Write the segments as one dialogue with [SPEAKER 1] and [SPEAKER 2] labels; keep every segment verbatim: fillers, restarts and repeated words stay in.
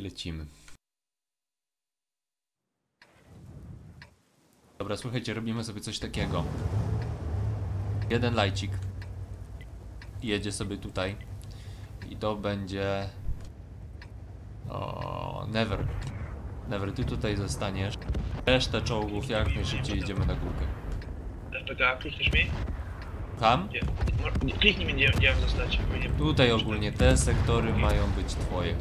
[SPEAKER 1] lecimy. Dobra, słuchajcie, robimy sobie coś takiego. Jeden lajcik jedzie sobie tutaj i to będzie... O, Never. Never, ty tutaj zostaniesz. Resztę czołgów jak najszybciej jedziemy na górkę.
[SPEAKER 2] F P K, klikniesz mi?
[SPEAKER 1] Tam?
[SPEAKER 2] Nie, kliknij mi, gdzie gdzie mam zostać. Nie,
[SPEAKER 1] Tutaj ogólnie te sektory mają być twoje.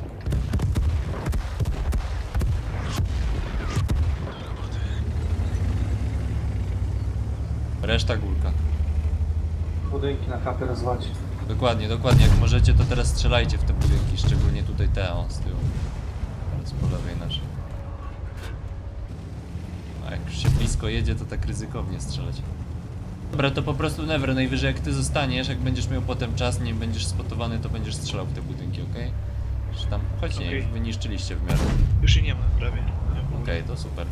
[SPEAKER 1] Reszta górka.
[SPEAKER 3] Budynki na kapę rozwać.
[SPEAKER 1] Dokładnie, dokładnie. Jak możecie, to teraz strzelajcie w te budynki, szczególnie tutaj te, o, z tyłu. Teraz po lewej naszej. A jak już się blisko jedzie, to tak ryzykownie strzelać. Dobra, to po prostu Never, najwyżej jak ty zostaniesz, jak będziesz miał potem czas, nie będziesz spotowany, to będziesz strzelał w te budynki, okej? Okay? Czy tam, choć nie,
[SPEAKER 2] Okay.
[SPEAKER 1] wyniszczyliście w miarę.
[SPEAKER 2] już jej nie ma, prawie.
[SPEAKER 1] Okej, okay, to super.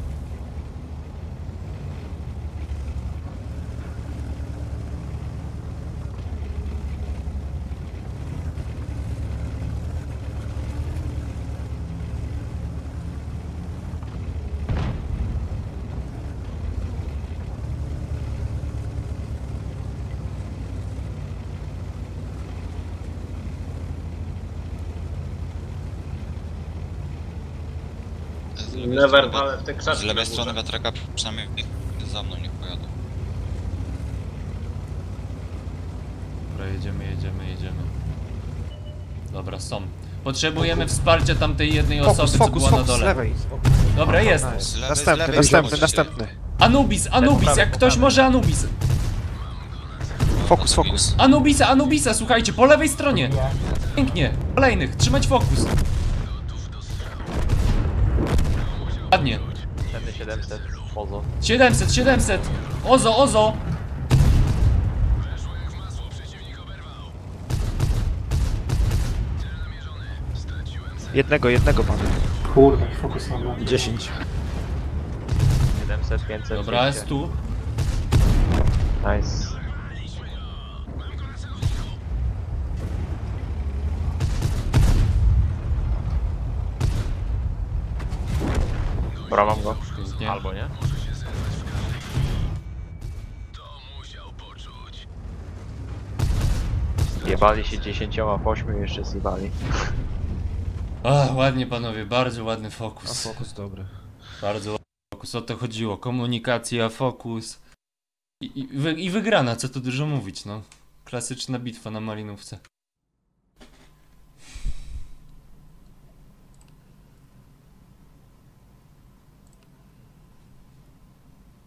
[SPEAKER 2] Never, ale w te krzaczki.
[SPEAKER 4] Z lewej strony wiatraka przynajmniej za mną niech pojadą.
[SPEAKER 1] Dobra, jedziemy, jedziemy, jedziemy. Dobra, są. Potrzebujemy wsparcia tamtej jednej osoby,
[SPEAKER 5] Fokus,
[SPEAKER 1] co
[SPEAKER 5] fokus,
[SPEAKER 1] była na
[SPEAKER 5] fokus, z
[SPEAKER 1] dole.
[SPEAKER 5] lewej.
[SPEAKER 1] Dobra, jest.
[SPEAKER 4] Z lewej,
[SPEAKER 5] Następny,
[SPEAKER 4] z lewej
[SPEAKER 5] następny,
[SPEAKER 4] możecie.
[SPEAKER 5] następny.
[SPEAKER 1] Anubis, Anubis, jak ktoś może Anubis.
[SPEAKER 5] Fokus, fokus.
[SPEAKER 1] Anubisa, Anubisa, słuchajcie, po lewej stronie. Pięknie. Kolejnych, trzymać fokus. Ładnie.
[SPEAKER 6] siedemset, Ozo.
[SPEAKER 1] siedemset, siedemset. Ozo, Ozo.
[SPEAKER 5] Jednego, jednego pana.
[SPEAKER 3] Kurde, fokus na mnie.
[SPEAKER 5] dziesięć.
[SPEAKER 6] siedemset, pięćset,
[SPEAKER 1] Dobra, jest tu.
[SPEAKER 6] Nice. Dobra, mam go.
[SPEAKER 1] Pięknie.
[SPEAKER 6] Albo nie? Jebali się dziesięcioma po ośmiu i jeszcze zjebali.
[SPEAKER 1] Ach, ładnie panowie, bardzo ładny fokus.
[SPEAKER 5] Fokus dobry.
[SPEAKER 1] Bardzo ładny fokus, o to chodziło. Komunikacja, fokus. I, i, wy, I wygrana, co tu dużo mówić, no. Klasyczna bitwa na Malinówce.